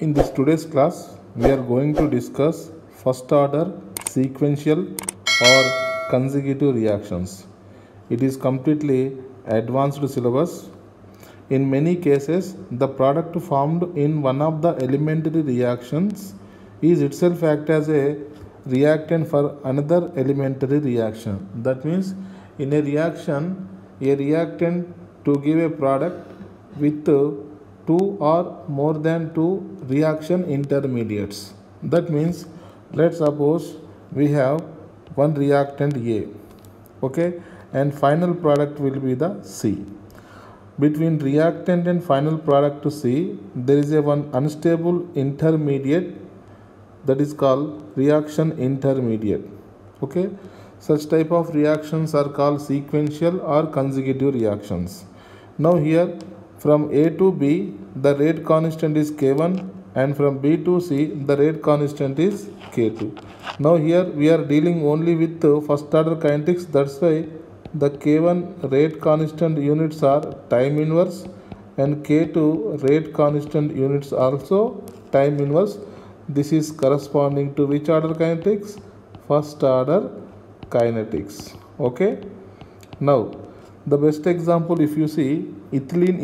In this today's class, we are going to discuss first order, sequential or consecutive reactions. It is completely advanced syllabus. In many cases, the product formed in one of the elementary reactions is itself act as a reactant for another elementary reaction. That means in a reaction, a reactant to give a product with two or more than two reaction intermediates. That means let's suppose we have one reactant A, okay, and final product will be the C. Between reactant and final product to C, there is a one unstable intermediate that is called reaction intermediate. Okay, such type of reactions are called sequential or consecutive reactions. Now here from A to B the rate constant is K1 and from B to C the rate constant is K2. Now here we are dealing only with first order kinetics, that's why the K1 rate constant units are time inverse and K2 rate constant units also time inverse. This is corresponding to which order kinetics? First order kinetics. Okay. Now the best example, if you see ethylene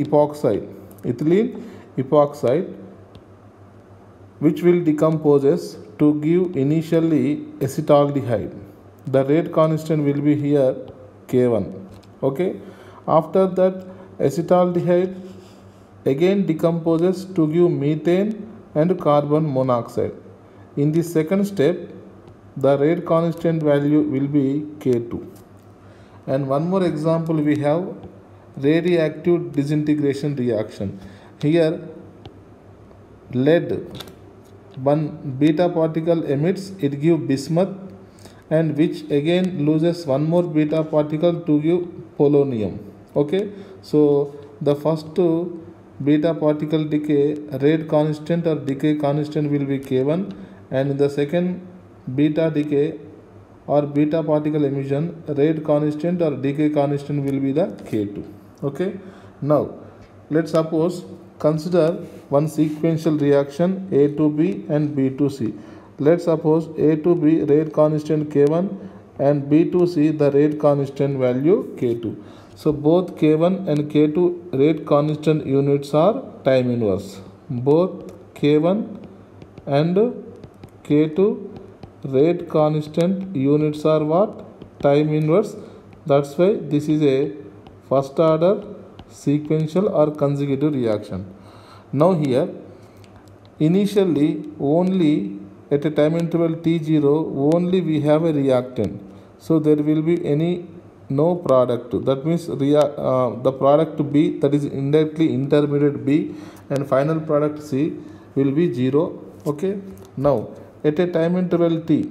epoxide which will decomposes to give initially acetaldehyde. The rate constant will be here K1. Okay. After that acetaldehyde again decomposes to give methane and carbon monoxide. In the second step the rate constant value will be K2. And one more example we have radioactive disintegration reaction. Here lead, one beta particle emits, it gives bismuth, and which again loses one more beta particle to give polonium. Okay, so the first beta particle decay rate constant or decay constant will be K1, and in the second beta decay or beta particle emission rate constant or decay constant will be the K2. Okay, now let's suppose consider one sequential reaction A to B and B to C. Let's suppose A to B rate constant K1 and B to C the rate constant value K2. So both K1 and K2 rate constant units are time inverse. Both K1 and K2 rate constant units are what? Time inverse. That's why this is a first order sequential or consecutive reaction. Now here initially only at a time interval t0 only we have a reactant, so there will be no product. That means the product B, that is indirectly intermediate B, and final product C will be 0. Okay. Now at a time interval t,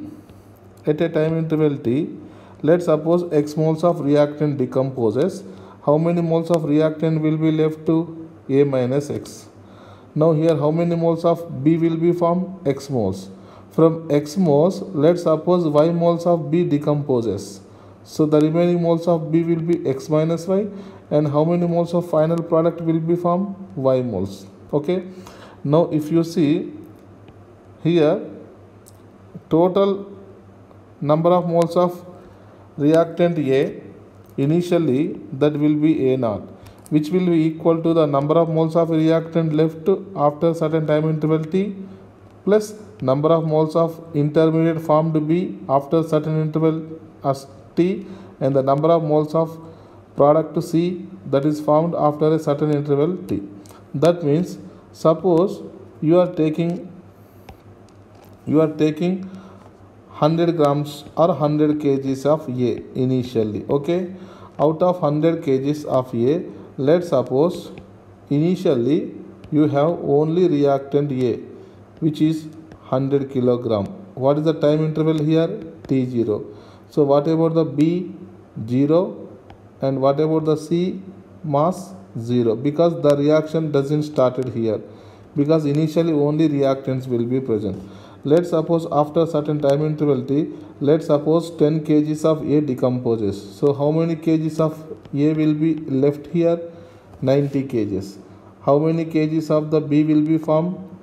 let's suppose x moles of reactant decomposes. How many moles of reactant will be left to A minus x? Now here how many moles of B will be formed? X moles. From x moles, let's suppose y moles of B decomposes. So the remaining moles of B will be x minus y, and how many moles of final product will be formed? Y moles. Okay. Now if you see here total number of moles of reactant A initially that will be A naught, which will be equal to the number of moles of reactant left after certain time interval t plus number of moles of intermediate formed B after certain interval as t, and the number of moles of product C that is formed after a certain interval t. That means suppose you are taking 100 grams or 100 kgs of A initially. Okay, out of 100 kgs of A, let's suppose initially you have only reactant A which is 100 kilogram. What is the time interval here? T0. So what about the B? 0. And what about the C? Mass 0, because the reaction doesn't started here, because initially only reactants will be present. Let's suppose after certain time interval t, let's suppose 10 kgs of A decomposes. So how many kgs of A will be left here? 90 kgs. How many kgs of the B will be formed?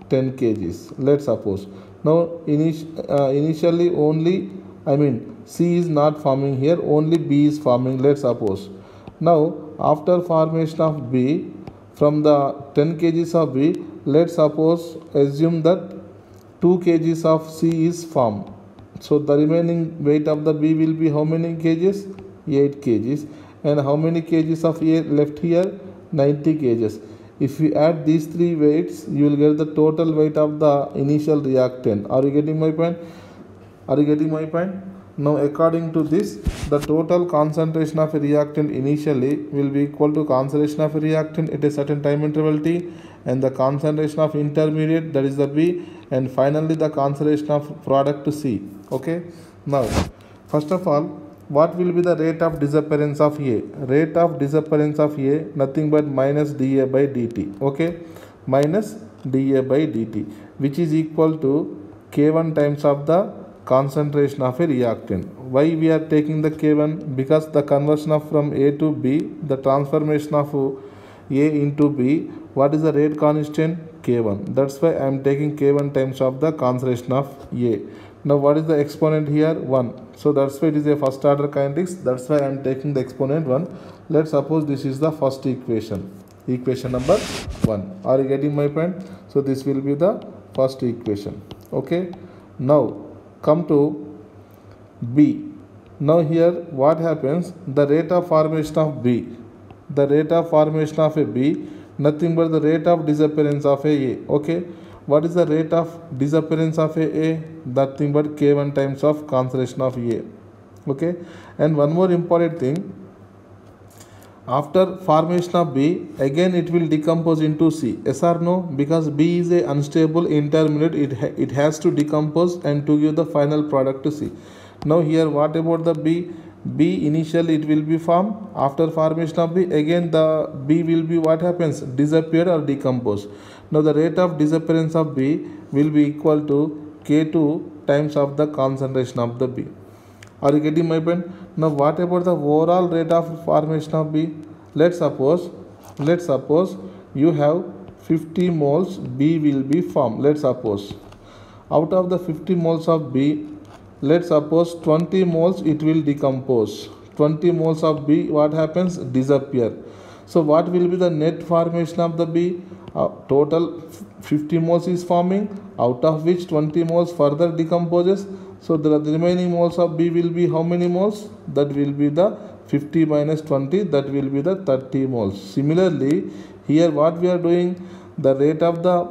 10 kgs. Let's suppose. Now initially only, C is not forming here, only B is forming, let's suppose. Now after formation of B, from the 10 kgs of B, let's suppose assume that 2 kgs of C is formed. So the remaining weight of the B will be how many kgs? 8 kgs. And how many kgs of A left here? 90 kgs. If we add these three weights, you will get the total weight of the initial reactant. Are you getting my point? Are you getting my point? Now according to this, the total concentration of a reactant initially will be equal to concentration of a reactant at a certain time interval T, and the concentration of intermediate, that is the B, and finally the concentration of product to C. Okay. Now first of all, what will be the rate of disappearance of A? Rate of disappearance of A, nothing but minus dA by dt. Okay, minus dA by dt, which is equal to K1 times of the concentration of a reactant. Why we are taking the K1? Because the conversion of from A to B, the transformation of A into B, what is the rate constant? K1. That's why I am taking K1 times of the concentration of A. Now what is the exponent here? 1. So that's why it is a first order kinetics. That's why I am taking the exponent 1. Let's suppose this is the first equation. Equation number 1. Are you getting my point? So this will be the first equation. Okay. Now come to B. Now here what happens? The rate of formation of B. The rate of formation of a B, nothing but the rate of disappearance of a. Okay. What is the rate of disappearance of A? Nothing but K1 times of concentration of A. Okay. And one more important thing, after formation of B, again it will decompose into C. Yes or no? Because B is a unstable intermediate, it has to decompose and to give the final product to C. Now here what about the B? B initially it will be formed. After formation of B, again the B will be what happens? Disappeared or decomposed. Now the rate of disappearance of B will be equal to K2 times of the concentration of the B. Are you getting my point? Now what about the overall rate of formation of B? Let's suppose you have 50 moles B will be formed. Let's suppose out of the 50 moles of B, let's suppose 20 moles it will decompose. 20 moles of B, what happens? Disappear. So what will be the net formation of the B? Total 50 moles is forming, out of which 20 moles further decomposes. So the remaining moles of B will be how many moles? That will be the 50 minus 20, that will be the 30 moles. Similarly, here what we are doing, the rate of the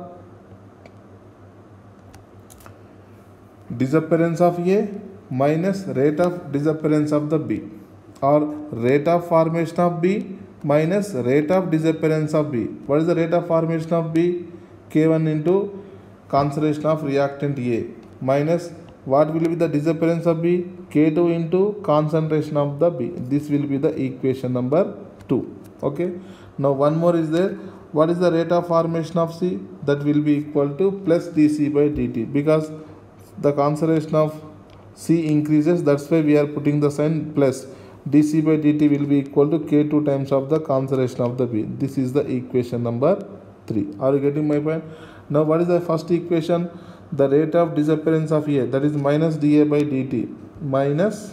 disappearance of A minus rate of disappearance of the B, or rate of formation of B minus rate of disappearance of B. What is the rate of formation of B? K1 into concentration of reactant A minus what will be the disappearance of B? K2 into concentration of the B. This will be the equation number 2. Okay. Now one more is there. What is the rate of formation of C? That will be equal to plus dC by dt, because the concentration of C increases, that's why we are putting the sign plus. dC by dt will be equal to K2 times of the concentration of the B. This is the equation number 3. Are you getting my point? Now what is the first equation? The rate of disappearance of A, that is minus dA by dt, minus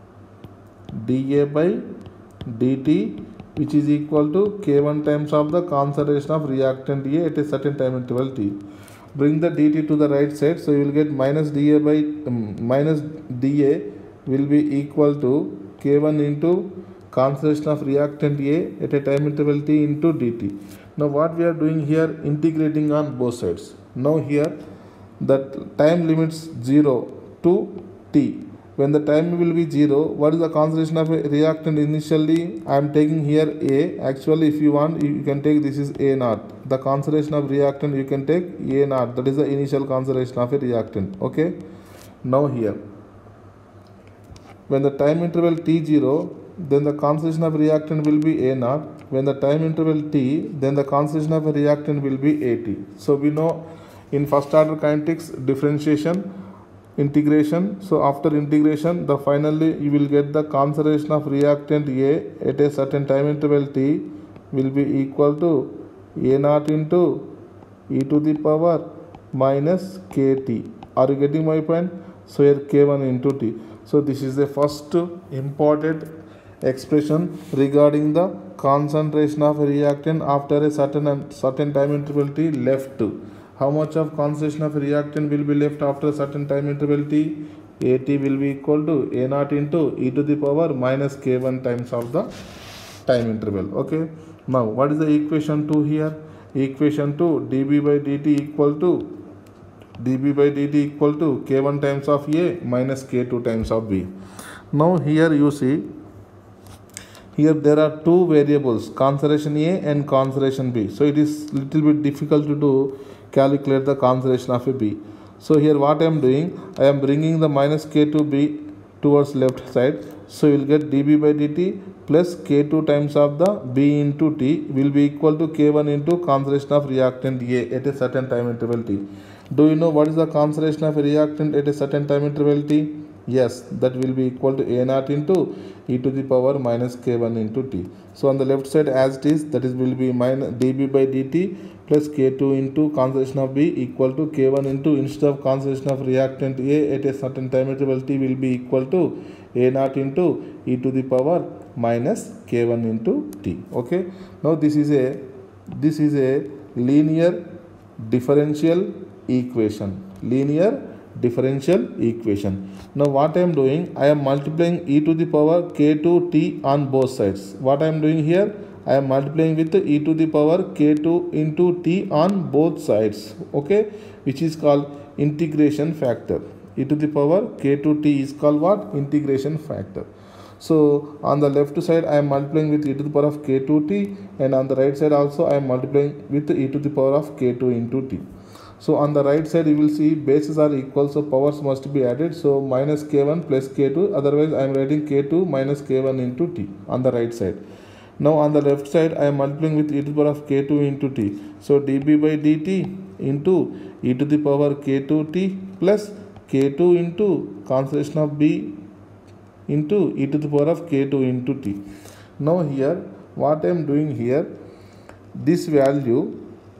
dA by dt, which is equal to K1 times of the concentration of reactant A at a certain time interval T. Bring the dt to the right side, so you will get minus dA by minus dA will be equal to K1 into concentration of reactant A at a time interval T into dt. Now what we are doing here, integrating on both sides. Now here that time limits 0 to T. When the time will be 0, what is the concentration of a reactant initially? I am taking here A. Actually, if you want, you can take this is A naught. The concentration of reactant you can take A naught. That is the initial concentration of a reactant. Okay. Now here, when the time interval T0, then the concentration of reactant will be A naught. When the time interval T, then the concentration of a reactant will be AT. So we know in first order kinetics differentiation, integration. So after integration, the finally you will get the concentration of reactant A at a certain time interval T will be equal to A naught into e to the power minus kt. Are you getting my point? So here k1 into t. So this is the first important expression regarding the concentration of a reactant after a certain time interval t left. How much of concentration of a reactant will be left after a certain time interval t? At will be equal to a naught into e to the power minus k1 times of the time interval. Okay. Now what is the equation 2 here? Equation 2, dB by dt equal to k1 times of a minus k2 times of b. Now here you see, here there are two variables, concentration A and concentration B. So it is little bit difficult to calculate the concentration of a B. So here what I am doing, I am bringing the minus k2b towards left side. So you will get dB by dt plus k2 times of the b into t will be equal to k1 into concentration of reactant A at a certain time interval t. Do you know what is the concentration of a reactant at a certain time interval t? Yes, that will be equal to a naught into e to the power minus k1 into t. So on the left side as it is, that is will be minus dB by dt plus k2 into concentration of B equal to k1 into, instead of concentration of reactant A at a certain time interval t will be equal to a naught into e to the power minus k1 into t. Okay. Now this is a linear differential equation. Now what I am doing, I am multiplying e to the power k2t on both sides. What I am doing here, I am multiplying with e to the power k2 into t on both sides. Okay, which is called integration factor. E to the power k2t is called what? Integration factor. So on the left side I am multiplying with e to the power of k2t, and on the right side also I am multiplying with e to the power of k2 into t. So on the right side you will see bases are equal, so powers must be added. So minus k1 plus k2, otherwise I am writing k2 minus k1 into t on the right side. Now on the left side I am multiplying with e to the power of k2 into t. So dB by dt into e to the power k2t plus k2 into concentration of B into e to the power of k2 into t. Now here what I am doing here, this value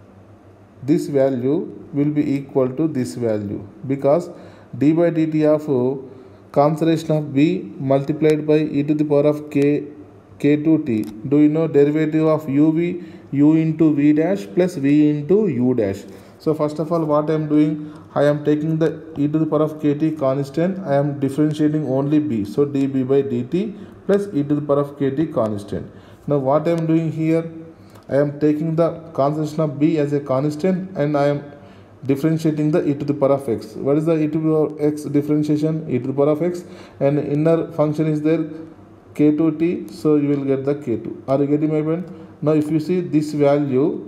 will be equal to this value, because d by dt of concentration of B multiplied by e to the power of k2t. Do you know derivative of uv? U into v dash plus v into u dash. So first of all what I am doing, I am taking the e to the power of kt constant, I am differentiating only b. So dB by dt plus e to the power of kt constant. Now what I am doing here, I am taking the concentration of B as a constant and I am differentiating the e to the power of x. What is the e to the power of x differentiation? E to the power of x, and inner function is there k2t, so you will get the k2. Are you getting my point? Now if you see this value,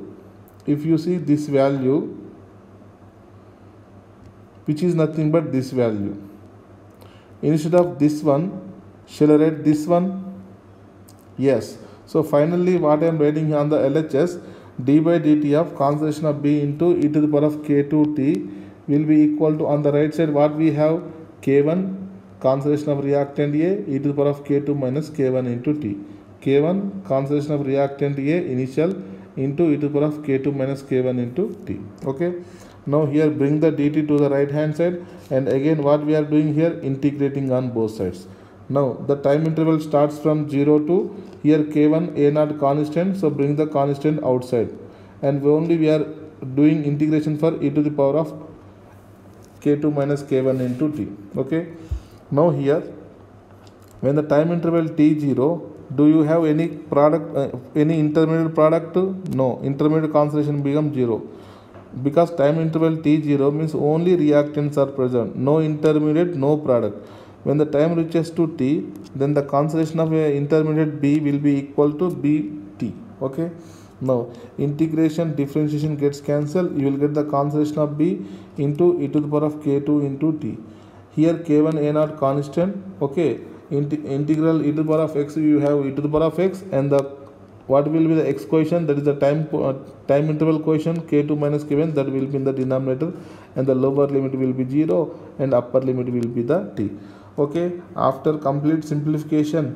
which is nothing but this value, instead of this one, shall I write this one? Yes. So finally what I am writing on the LHS, d by dt of concentration of B into e to the power of k2t will be equal to, on the right side what we have, k1 concentration of reactant A e to the power of k2 minus k1 into t. k1 concentration of reactant A initial into e to the power of k2 minus k1 into t. Okay. Now here bring the dt to the right hand side, and again what we are doing here, integrating on both sides. Now the time interval starts from 0 to, here k1 a naught constant, so bring the constant outside, and we are doing integration for e to the power of k2 minus k1 into t. Okay. Now here when the time interval t0, do you have any product, any intermediate product? No, intermediate concentration becomes 0, because time interval t0 means only reactants are present, no intermediate, no product. When the time reaches to t, then the concentration of a intermediate B will be equal to Bt. Okay. Now integration differentiation gets cancelled, you will get the concentration of B into e to the power of k2 into t. Here k1 a naught constant. Okay. Integral e to the power of x, you have e to the power of x, and the what will be the x coefficient, that is the time interval coefficient k2 minus k1, that will be in the denominator, and the lower limit will be 0 and upper limit will be the t. Okay. After complete simplification,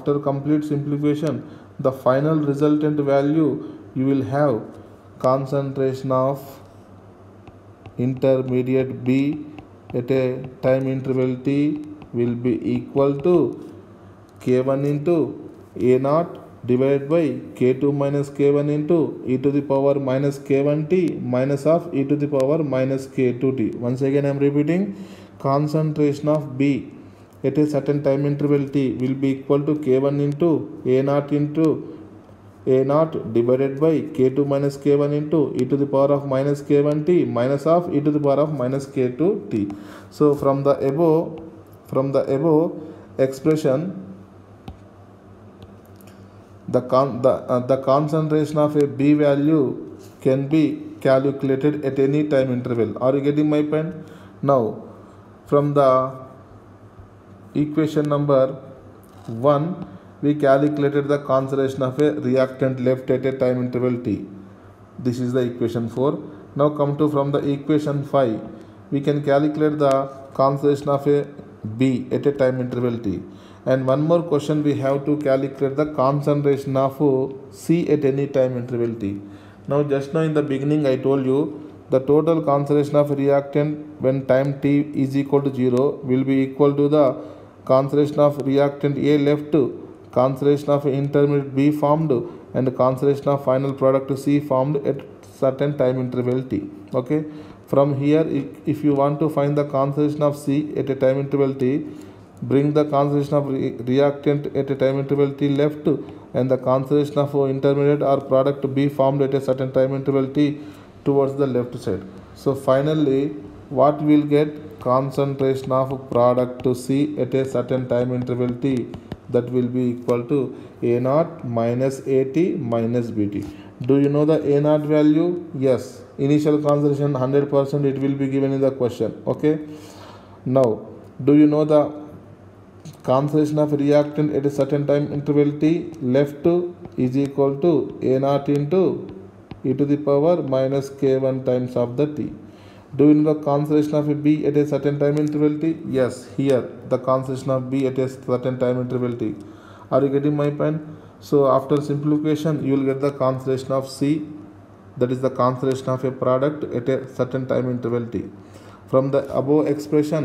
the final resultant value you will have concentration of intermediate B at a time interval t will be equal to k1 into a0 divided by k2 minus k1 into e to the power minus k1t minus of e to the power minus k2t. Once again I am repeating, concentration of B at a certain time interval t will be equal to k1 into a0 divided by k2 minus k1 into e to the power of minus k1t minus of e to the power of minus k2t. So from the above expression, the concentration of a B value can be calculated at any time interval. Are you getting my point? Now from the equation number 1, we calculated the concentration of a reactant left at a time interval t. This is the equation 4. Now come to from the equation 5, we can calculate the concentration of a B at a time interval t. And one more question, we have to calculate the concentration of C at any time interval t. Now just now in the beginning I told you the total concentration of reactant when time t is equal to 0 will be equal to the concentration of reactant A left, concentration of intermediate B formed, and concentration of final product C formed at certain time interval t. Okay, from here if you want to find the concentration of C at a time interval t, bring the concentration of reactant at a time interval t left and the concentration of intermediate or product B formed at a certain time interval t towards the left side. So finally what will get? Concentration of product to C at a certain time interval t, that will be equal to A0 minus AT minus BT. Do you know the A0 value? Yes, initial concentration 100%, it will be given in the question. Okay, now do you know the concentration of reactant at a certain time interval t left is equal to A0 into e to the power minus k1 times of the t. Do you know the concentration of a B at a certain time interval t? Yes, here the concentration of B at a certain time interval t. Are you getting my point? So after simplification you will get the concentration of C, that is the concentration of a product at a certain time interval t. From the above expression,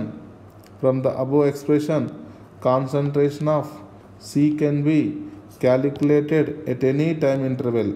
concentration of C can be calculated at any time interval.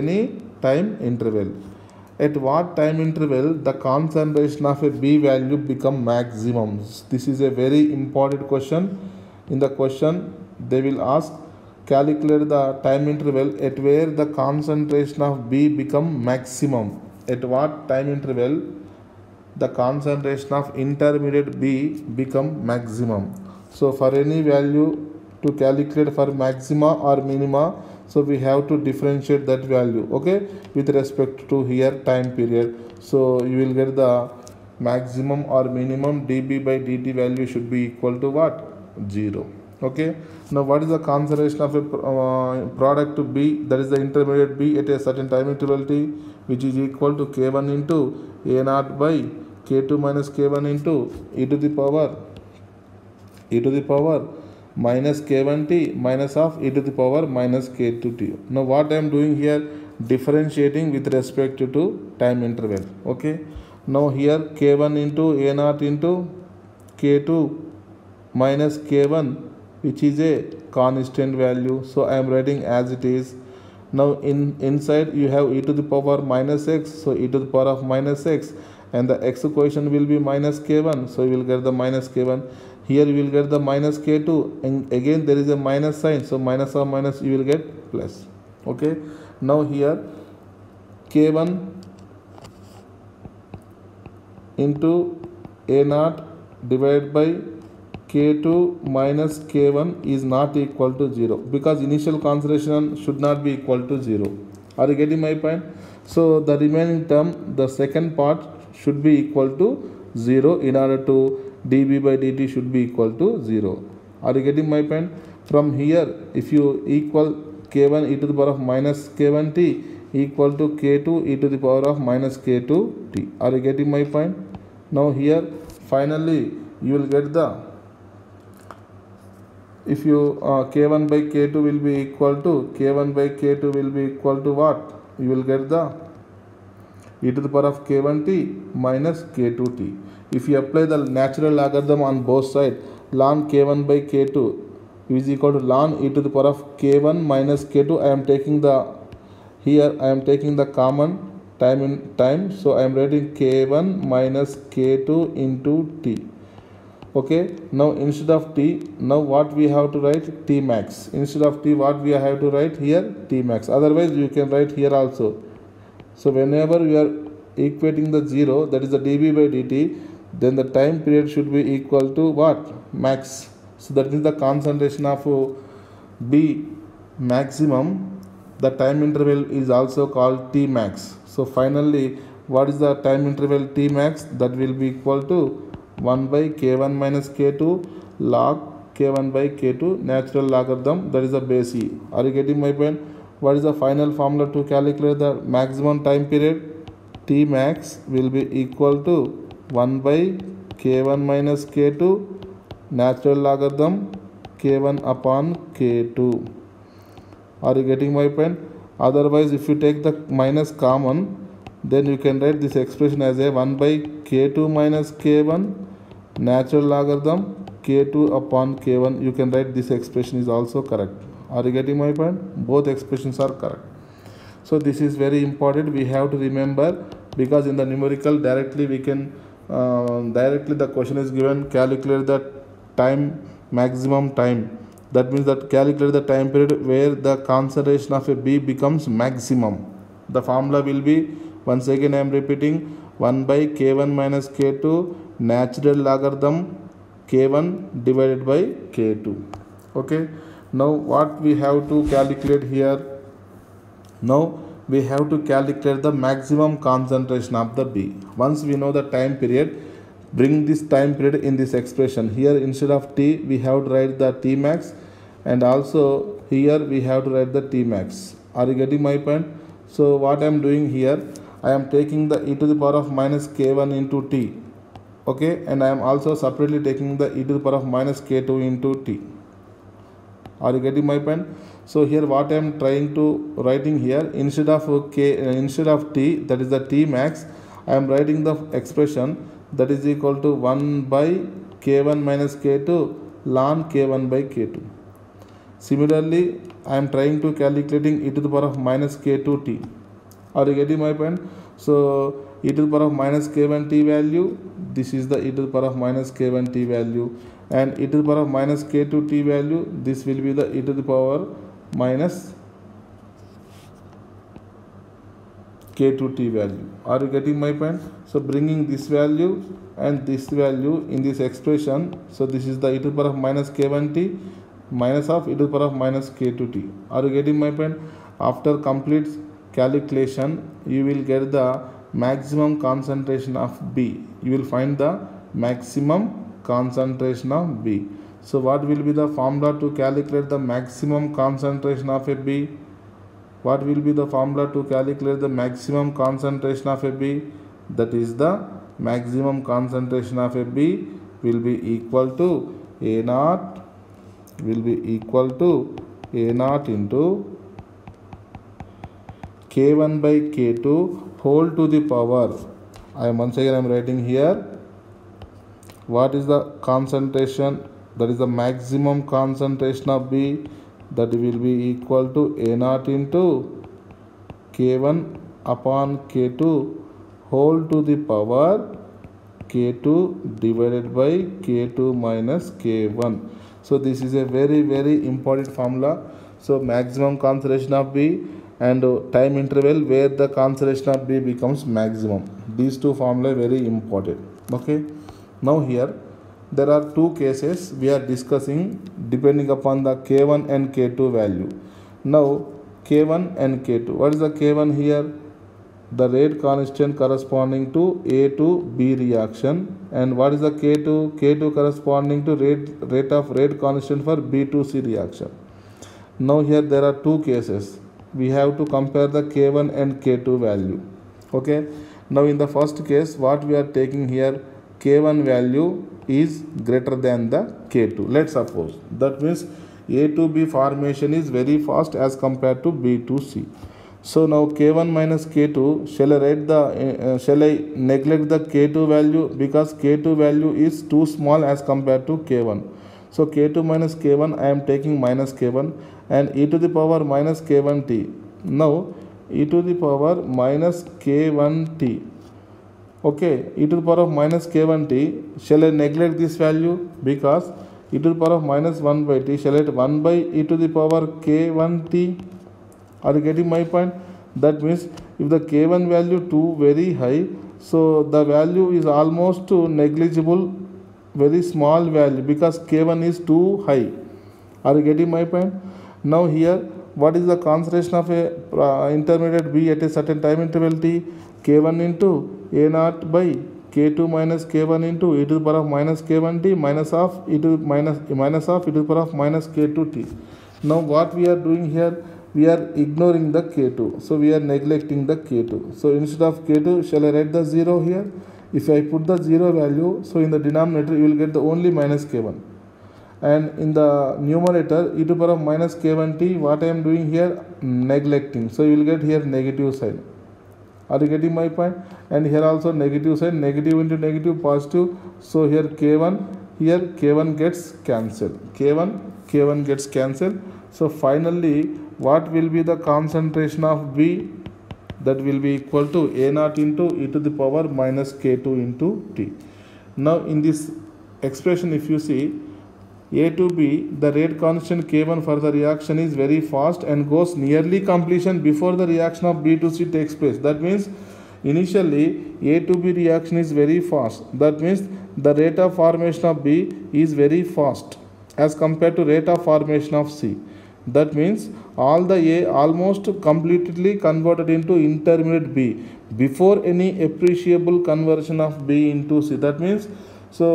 At what time interval the concentration of a B value become maximum? This is a very important question. In the question they will ask, calculate the time interval at where the concentration of B become maximum. At what time interval the concentration of intermediate B become maximum? So for any value to calculate for maxima or minima, so we have to differentiate that value, okay, with respect to here time period. So you will get the maximum or minimum dB by dt value should be equal to what? 0. Okay, now what is the concentration of a product to B, that is the intermediate B at a certain time interval t, which is equal to k1 into A0 by k2 minus k1 into e to the power minus k1t minus of e to the power minus k2t. Now what I am doing here, differentiating with respect to time interval. Okay, now here k1 into A0 into k2 minus k1, which is a constant value, so I am writing as it is. Now inside you have e to the power minus x, so e to the power of minus x, and the x quotient will be minus k1, so you will get the minus k1. Here you will get the minus k2, and again there is a minus sign, so minus or minus you will get plus. Okay, now here k1 into A0 divided by k2 minus k1 is not equal to 0, because initial concentration should not be equal to 0. Are you getting my point? So the remaining term, the second part, should be equal to 0 in order to dB by dt should be equal to 0. Are you getting my point? From here if you equal k1 e to the power of minus k1t equal to k2 e to the power of minus k2t. Are you getting my point? Now here finally you will get the, if you k1 by k2 will be equal to what? You will e to the power of k1t minus k2t. If you apply the natural logarithm on both sides, ln k1 by k2 is equal to ln e to the power of k1 minus k2. I am taking the common time, so I am writing k1 minus k2 into t. Okay, now instead of t, now what we have to write? T max. Instead of t, what we have to write here? T max. Otherwise you can write here also. So whenever you are equating the 0, that is the dB by dt, then the time period should be equal to what? Max. So that means the concentration of B maximum, the time interval is also called T max. So finally, what is the time interval T max? That will be equal to 1 by k1 minus k2 log k1 by k2 natural logarithm, that is the base e. Are you getting my point? What is the final formula to calculate the maximum time period? T max will be equal to 1 by k1 minus k2 natural logarithm k1 upon k2. Are you getting my point? Otherwise, if you take the minus common, then you can write this expression as a 1 by k2 minus k1 natural logarithm k2 upon k1. You can write this expression is also correct. Are you getting my point? Both expressions are correct. So this is very important. We have to remember, because in the numerical directly we can directly the question is given, calculate the time, maximum time. That means that calculate the time period where the concentration of a B becomes maximum. The formula will be, once again I am repeating, 1 by k1 minus k2 natural logarithm k1 divided by k2. Okay. Now what we have to calculate here? Now we have to calculate the maximum concentration of the B. Once we know the time period, bring this time period in this expression. Here instead of t, we have to write the t max, and also here we have to write the t max. Are you getting my point? So what I am doing here, I am taking the e to the power of minus k1 into t. Okay, and I am also separately taking the e to the power of minus k2 into t. Are you getting my point? So here what I am trying to writing here, instead of t, that is the t max, I am writing the expression that is equal to 1 by k1 minus k2 ln k1 by k2. Similarly, I am trying to calculating e to the power of minus k2t. Are you getting my point? So e to the power of minus k1t value, this is the e to the power of minus k1t value, and e to the power of minus k2t value, this will be the e to the power minus k2t value. Are you getting my point? So bringing this value and this value in this expression, so this is the e to the power of minus k1t minus of e to the power of minus k2t. Are you getting my point? After complete calculation, you will get the maximum concentration of B. You will find the maximum concentration of B. So what will be the formula to calculate the maximum concentration of a B? What will be the formula to calculate the maximum concentration of a B? That is the maximum concentration of a B will be equal to A naught into K1 by K2 whole to the power. I am once again writing here. What is the concentration? That is the maximum concentration of B. That will be equal to A naught into K1 upon K2 whole to the power K2 divided by K2 minus K1. So this is a very important formula. So maximum concentration of B and time interval where the concentration of B becomes maximum. These two formulae very important. Okay. Now here there are two cases we are discussing depending upon the K1 and K2 value. Now K1 and K2. What is the K1 here? The rate constant corresponding to A to B reaction. And what is the K2? K2 corresponding to rate constant for B to C reaction. Now here there are two cases. We have to compare the K1 and K2 value. Okay. Now in the first case, what we are taking here, K1 value is greater than the K2. Let's suppose. That means A to B formation is very fast as compared to B to C. So now k1 minus k2, shall I write the shall I neglect the k2 value because k2 value is too small as compared to k1. So k2 minus k1 I am taking minus k1 and e to the power minus k1t. Now e to the power minus k1t, okay, e to the power of minus k1t, shall I neglect this value because e to the power of minus 1 by t, shall I write 1 by e to the power k1t. Are you getting my point? That means if the k1 value too very high, so the value is almost negligible, very small value because k1 is too high. Are you getting my point? Now here, what is the concentration of a intermediate B at a certain time interval t? K1 into A naught by k2 minus k1 into e to the power of minus k1t minus of e to minus of e to the power of minus k2t. Now what we are doing here, we are ignoring the k2, so we are neglecting the k2. So instead of k2, shall I write the 0 here? If I put the 0 value, so in the denominator you will get the only minus k1, and in the numerator e to the power of minus k1t, what I am doing here, neglecting, so you will get here negative sign. Are you getting my point? And here also negative sign, negative into negative positive, so here k1, here k1 gets cancelled, k1 gets cancelled. So finally what will be the concentration of B? That will be equal to A naught into e to the power minus k2 into t. Now in this expression, if you see A to B, the rate constant k1 for the reaction is very fast and goes nearly completion before the reaction of B to C takes place. That means initially A to B reaction is very fast. That means the rate of formation of B is very fast as compared to rate of formation of C. That means all the A almost completely converted into intermediate B before any appreciable conversion of B into C. That means so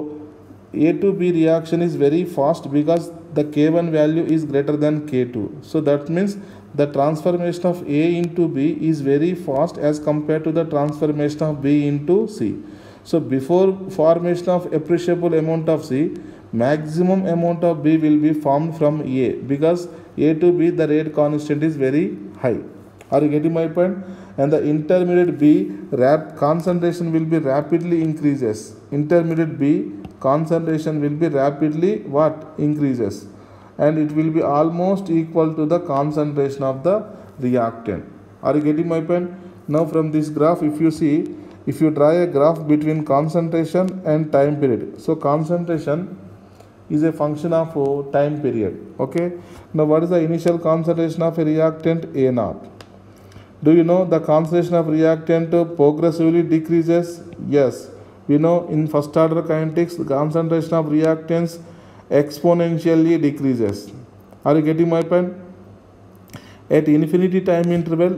A to B reaction is very fast because the k1 value is greater than k2. So that means the transformation of A into B is very fast as compared to the transformation of B into C. So before formation of appreciable amount of C, maximum amount of B will be formed from A because A to B the rate constant is very high. Are you getting my point? And the intermediate B concentration will be rapidly increases. Intermediate B concentration will be rapidly increases, and it will be almost equal to the concentration of the reactant. Are you getting my point? Now from this graph, if you see, if you draw a graph between concentration and time period, so concentration is a function of time period. Okay, now what is the initial concentration of a reactant? A naught. Do you know the concentration of reactant progressively decreases? Yes, we know in first order kinetics the concentration of reactants exponentially decreases. Are you getting my point? At infinity time interval,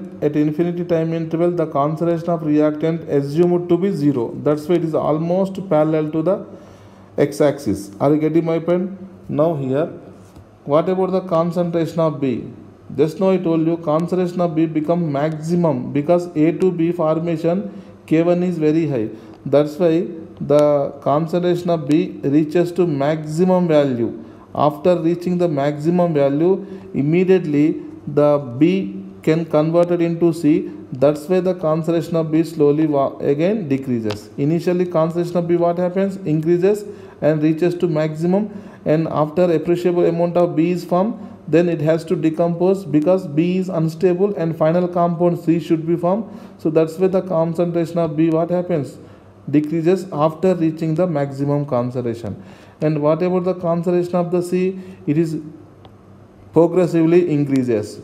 the concentration of reactant assumed to be 0. That's why it is almost parallel to the x-axis. Are you getting my point? Now here, what about the concentration of B? Just now I told you concentration of B become maximum because A to B formation K1 is very high. That's why the concentration of B reaches to maximum value. After reaching the maximum value, immediately the B can convert it into C. That's why the concentration of B slowly again decreases. Initially concentration of B what happens? Increases and reaches to maximum, and after appreciable amount of B is formed, then it has to decompose because B is unstable and final compound C should be formed. So that's why the concentration of B what happens? Decreases after reaching the maximum concentration. And what about the concentration of the C? It is progressively increases.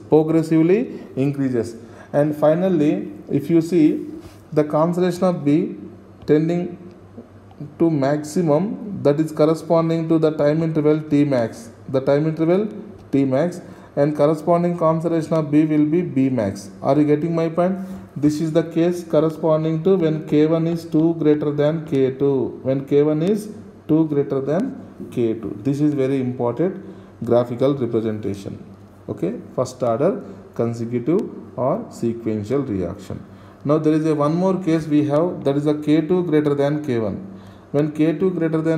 And finally, if you see the concentration of B tending to maximum, that is corresponding to the time interval T max, and corresponding concentration of B will be B max. Are you getting my point? This is the case corresponding to when K1 is 2 greater than K2. This is very important graphical representation. Okay, first order consecutive or sequential reaction. Now there is one more case we have, that is a K2 greater than K1. When K2 greater than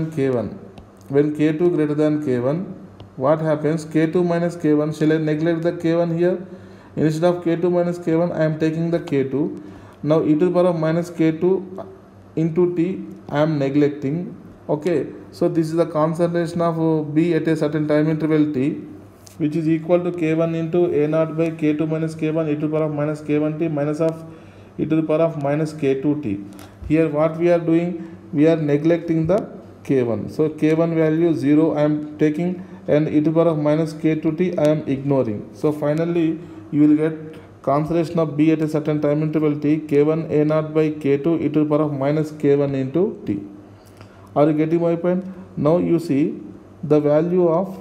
K1, what happens? K2 minus K1, shall I neglect the K1 here? Instead of k2 minus k1, I am taking the k2. Now e to the power of minus k2 into t, I am neglecting. Okay, so this is the concentration of B at a certain time interval t, which is equal to k1 into a naught by k2 minus k1 e to the power of minus k1t minus of e to the power of minus k2t. Here what we are doing, we are neglecting the k1. So k1 value 0 I am taking, and e to the power of minus k2t I am ignoring. So finally you will get concentration of B at a certain time interval t, k1 a naught by k2 e to the power of minus k1 into t. Are you getting my point? Now you see the value of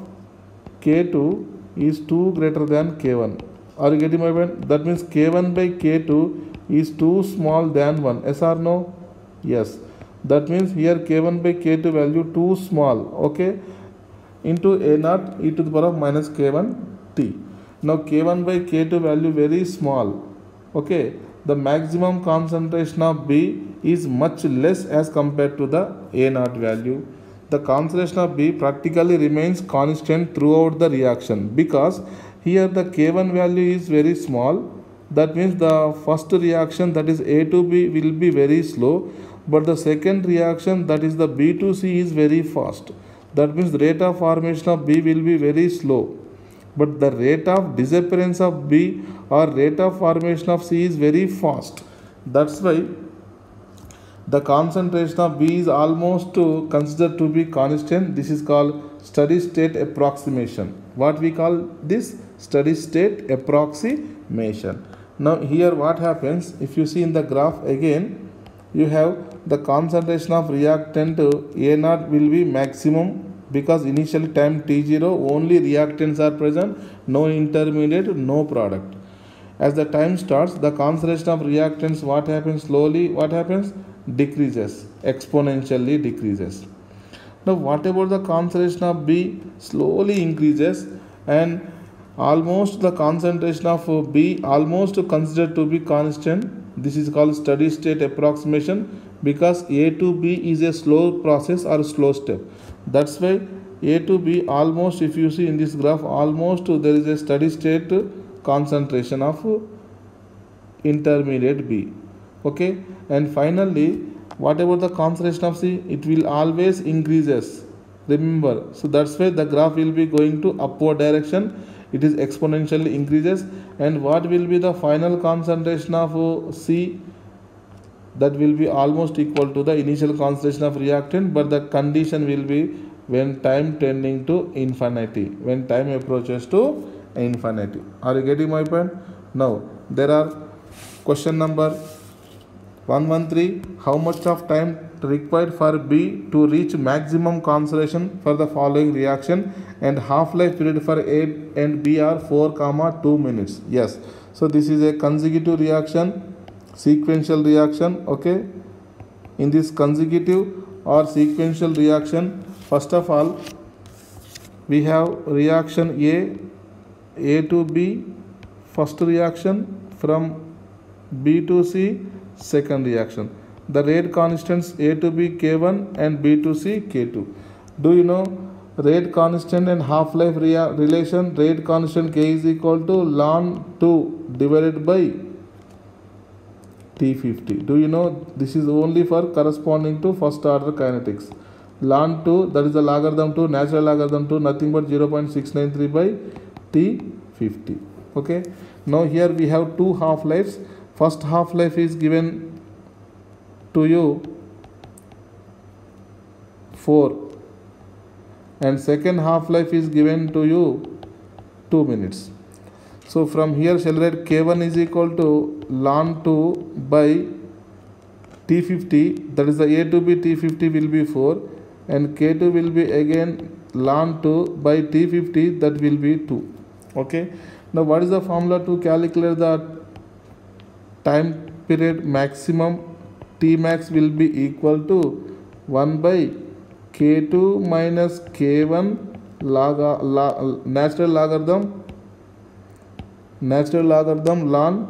k2 is 2 greater than k1. Are you getting my point? That means k1 by k2 is too small than 1. Yes or no? Yes. That means here k1 by k2 value too small. Okay. Into a naught e to the power of minus k1 t. Now k1 by k2 value very small. Okay. The maximum concentration of B is much less as compared to the a naught value. The concentration of B practically remains constant throughout the reaction, because here the k1 value is very small. That means the first reaction, that is A to B, will be very slow, but the second reaction, that is the B to C, is very fast. That means rate of formation of B will be very slow, but the rate of disappearance of B or rate of formation of C is very fast. That's why the concentration of B is almost considered to be constant. This is called steady state approximation. What we call this? Steady state approximation. Now here what happens, if you see in the graph again, you have the concentration of reactant A0 will be maximum, because initial time t0 only reactants are present, no intermediate, no product. As the time starts, the concentration of reactants, what happens slowly, what happens? Decreases, exponentially decreases. Now what about the concentration of B? Slowly increases, and almost the concentration of B almost considered to be constant. This is called steady state approximation, because A to B is a slow process or slow step. That's why A to B almost, if you see in this graph, almost there is a steady state concentration of intermediate B. Okay, and finally what about the concentration of C? It will always increases, remember. So that's why the graph will be going to upward direction. It is exponentially increases. And what will be the final concentration of C? That will be almost equal to the initial concentration of reactant, but the condition will be when time tending to infinity, when time approaches to infinity. Are you getting my point? Now there are question number 113. How much of time required for B to reach maximum concentration for the following reaction, and half-life period for A and B are 4, 2 minutes. Yes. So this is a consecutive reaction, sequential reaction. Okay. In this consecutive or sequential reaction, first of all, we have reaction A to B, first reaction, from B to C, second reaction. The rate constants A to B K1 and B to C K2. Do you know rate constant and half-life relation? Rate constant K is equal to ln 2 divided by T50. Do you know this is only for corresponding to first order kinetics? Ln 2, that is the logarithm 2, natural logarithm 2, nothing but 0.693 by T50. Okay. Now here we have two half-lives. First half-life is given to you 4, and second half-life is given to you 2 minutes. So from here shall write K1 is equal to ln 2 by T50, that is the A to B T50 will be 4, and K2 will be again ln 2 by T50, that will be 2. Okay. Now what is the formula to calculate the time period maximum? T max will be equal to 1 by K2 minus K1 natural logarithm ln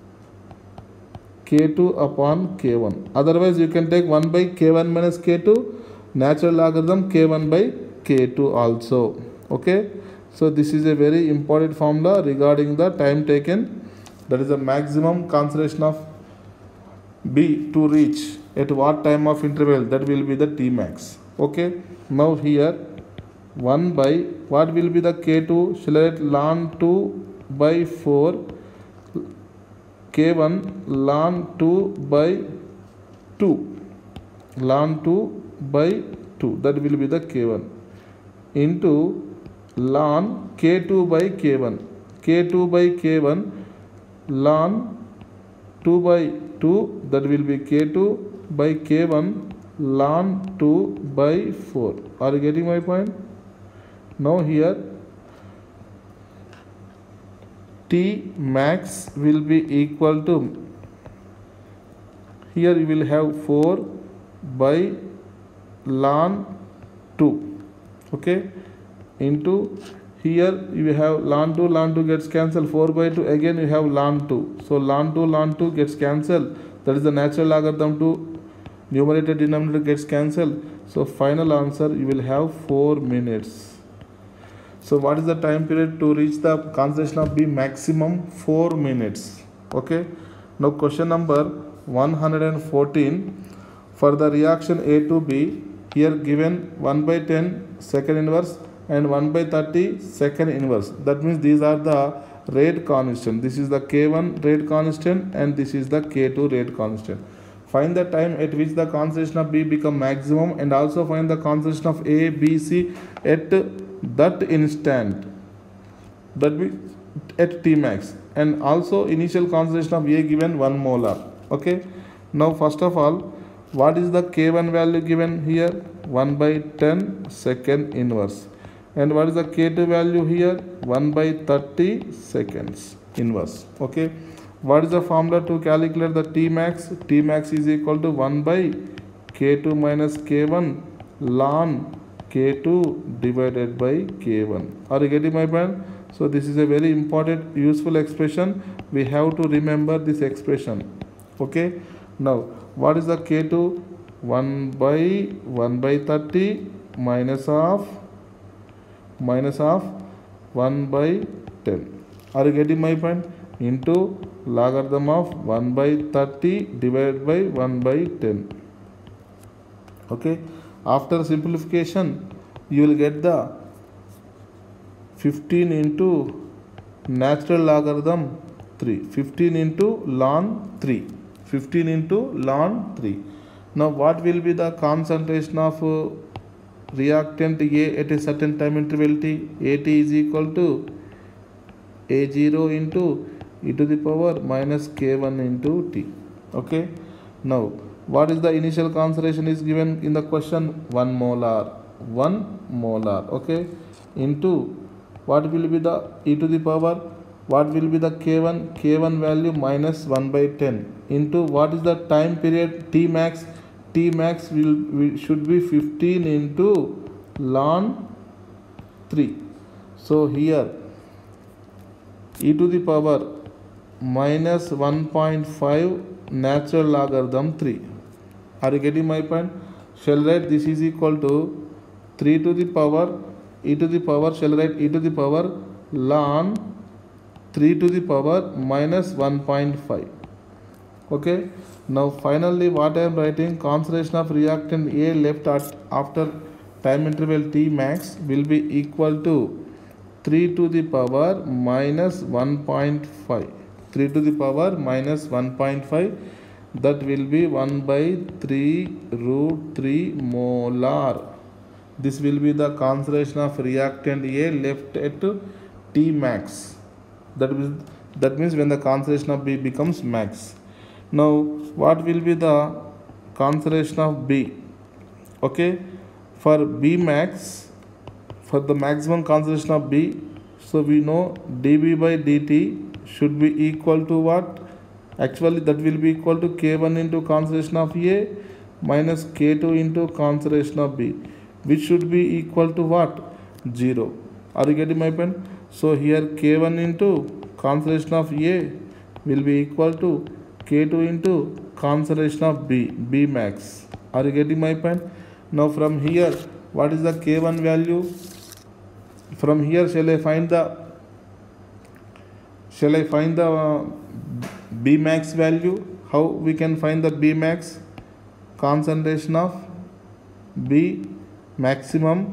K2 upon K1. Otherwise you can take 1 by K1 minus K2 natural logarithm K1 by K2 also. Okay. So this is a very important formula regarding the time taken that is the maximum concentration of B to reach at what time of interval, that will be the T max. Okay, now here 1 by what will be the K2, shall I write ln 2 by 4 K1 ln 2 by 2 ln 2 by 2, that will be the K1 into ln K2 by K1 by K1 ln 2 by 2, that will be K2 by K1 ln 2 by 4. Are you getting my point? Now here T max will be equal to, here you will have 4 by ln 2, okay, into here you have ln 2 gets cancelled, 4 by 2, again you have ln 2. So ln 2 gets cancelled, that is the natural logarithm to numerator denominator gets cancelled. So final answer you will have 4 minutes. So what is the time period to reach the concentration of B? Maximum 4 minutes. Okay. Now question number 114. For the reaction A to B, here given 1 by 10 second inverse and 1 by 30 second inverse. That means these are the rate constant. This is the K1 rate constant and this is the K2 rate constant. Find the time at which the concentration of B become maximum and also find the concentration of A, B, C at that instant, that means at T max, and also initial concentration of A given 1 molar. Okay. Now first of all, what is the K1 value given here? 1 by 10 second inverse. And what is the K2 value here? 1 by 30 seconds inverse. Okay. What is the formula to calculate the T max? T max is equal to 1 by K2 minus K1 ln K2 divided by K1. Are you getting my point? So this is a very important useful expression. We have to remember this expression. Okay. Now what is the K2? 1 by 30 minus of 1 by 10. Are you getting my point? Into logarithm of 1 by 30 divided by 1 by 10. Okay. After simplification, you will get the 15 into natural logarithm 3. 15 into ln 3. 15 into ln 3. Now what will be the concentration of reactant A at a certain time interval T? AT is equal to A0 into e to the power minus K1 into T. Okay. Now what is the initial concentration is given in the question? 1 molar. 1 molar. Okay. Into what will be the e to the power? What will be the K1? K1 value minus 1 by 10 into what is the time period? T max. T max should be 15 into ln 3. So here e to the power minus 1.5 natural logarithm 3. Are you getting my point? Shall write this is equal to 3 to the power e to the power, shall write e to the power ln 3 to the power minus 1.5. Okay. Now finally what I am writing, concentration of reactant A left after time interval T max will be equal to 3 to the power minus 1.5. 3 to the power minus 1.5, that will be 1 by 3 root 3 molar. This will be the concentration of reactant A left at T max. That means when the concentration of B becomes max. Now what will be the concentration of B? Okay. For B max, for the maximum concentration of B, so we know dB by dt should be equal to what? Actually that will be equal to K1 into concentration of A minus K2 into concentration of B, which should be equal to what? 0. Are you getting my point? So here K1 into concentration of A will be equal to K2 into concentration of B, B max. Are you getting my point? Now from here, what is the K1 value? From here shall I find the Shall I find the B max value? How we can find the B max? Concentration of B maximum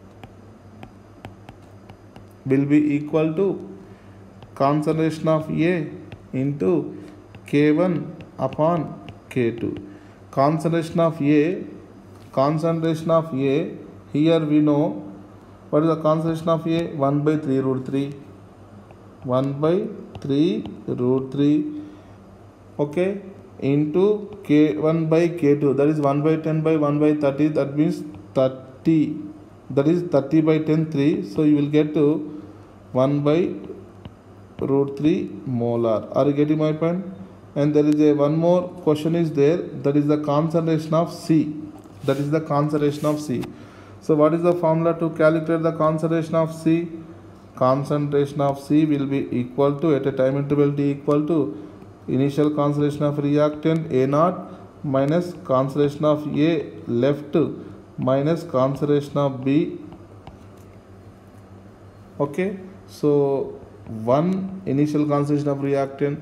will be equal to concentration of A into K1 upon K2. Concentration of A, here we know what is the concentration of A? 1 by 3 root 3. 1 by 3 root 3, okay, into K1 by K2, that is 1 by 10 by 1 by 30, that means 30, that is 30 by 10 3, so you will get to 1 by root 3 molar. Are you getting my point? And there is one more question is there, that is the concentration of C, that is the concentration of C. So what is the formula to calculate the concentration of C? Concentration of C will be equal to, at a time interval t equal to, initial concentration of reactant A0 minus concentration of A left minus concentration of B. Okay, so 1 initial concentration of reactant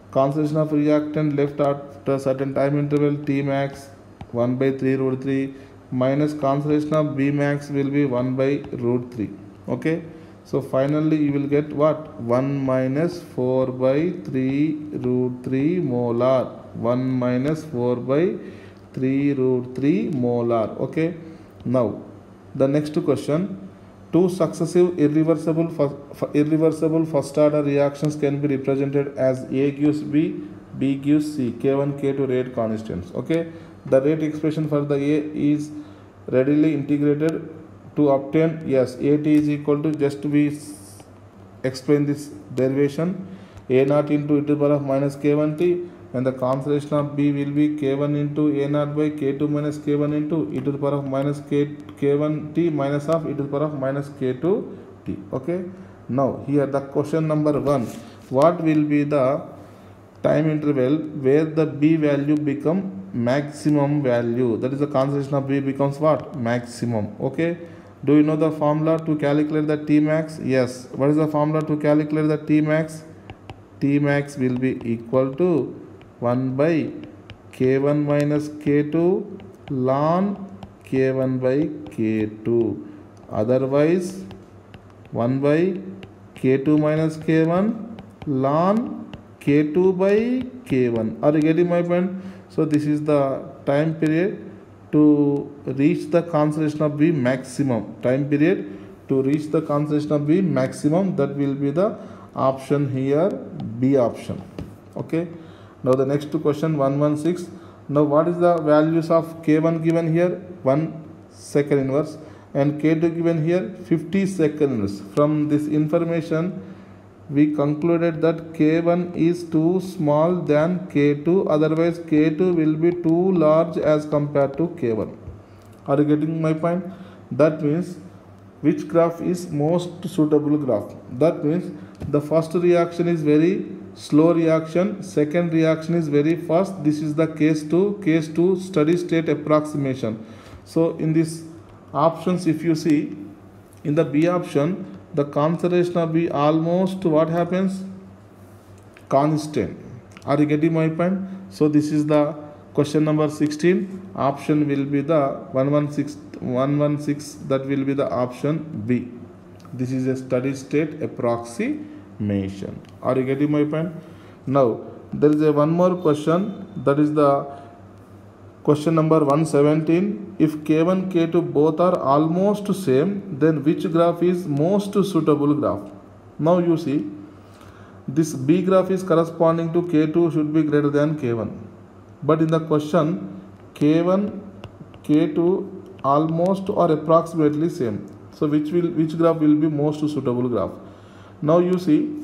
left at a certain time interval T max 1 by 3 root 3 minus concentration of B max will be 1 by root 3. Okay, so finally you will get what? 1 minus 4 by 3 root 3 molar. 1 minus 4 by 3 root 3 molar. Okay, now the next question. Two successive irreversible first order reactions can be represented as A gives B, B gives C, K1, K2 rate constants. Okay, the rate expression for the A is readily integrated to obtain, yes, AT is equal to, just we explain this derivation, A0 into e to the power of minus K1T, and the concentration of B will be K1 into A0 by K2 minus K1 into e to the power of minus K1T minus of e to the power of minus K2T. Okay, now here the question number 1, what will be the time interval where the B value become maximum value, that is the concentration of B becomes what? Maximum. Okay, do you know the formula to calculate the T max? Yes, what is the formula to calculate the T max? T max will be equal to 1 by K1 minus K2 ln K1 by K2, otherwise 1 by K2 minus K1 ln K2 by K1. Are you getting my point? So this is the time period to reach the concentration of B maximum. Time period to reach the concentration of B maximum, that will be the option here, B option. Okay, now the next question 116. Now what is the values of K1 given here? 1 second inverse, and K2 given here 50 second inverse. From this information we concluded that K1 is too small than K2, otherwise K2 will be too large as compared to K1. Are you getting my point? That means which graph is most suitable graph? That means the first reaction is very slow reaction, second reaction is very fast. This is the case 2 steady state approximation. So in these options, if you see in the B option, the concentration of B almost what happens? Constant. Are you getting my point? So this is the question number 16. Option will be the 116, that will be the option B. This is a steady state approximation. Are you getting my point? Now there is one more question, that is the question number 117. If K1, K2 both are almost same, then which graph is most suitable graph? Now you see, this B graph is corresponding to K2 should be greater than K1. But in the question, K1, K2 almost or approximately same. So which graph will be most suitable graph? Now you see,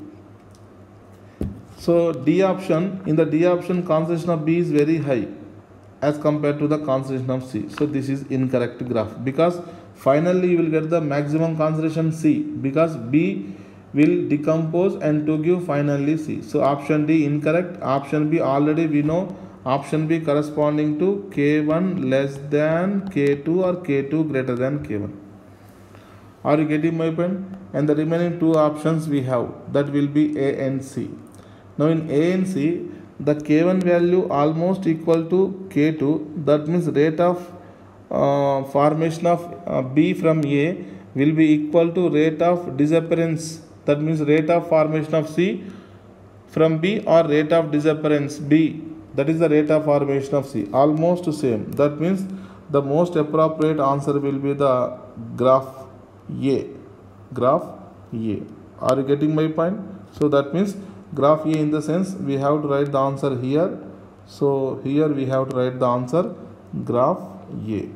so D option, in the D option concentration of B is very high as compared to the concentration of C. So this is incorrect graph, because finally you will get the maximum concentration C, because B will decompose and to give finally C. So option D incorrect. Option B already we know, option B corresponding to K1 less than K2 or K2 greater than K1. Are you getting my point? And the remaining two options we have, that will be A and C. Now in A and C, the K1 value almost equal to K2, that means rate of formation of B from A will be equal to rate of disappearance, that means rate of formation of C from B or rate of disappearance B, that is the rate of formation of C, almost same. That means the most appropriate answer will be the graph A. Graph A. Are you getting my point? So that means graph A, in the sense we have to write the answer here. So here we have to write the answer graph A.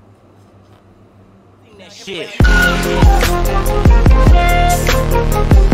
Shit.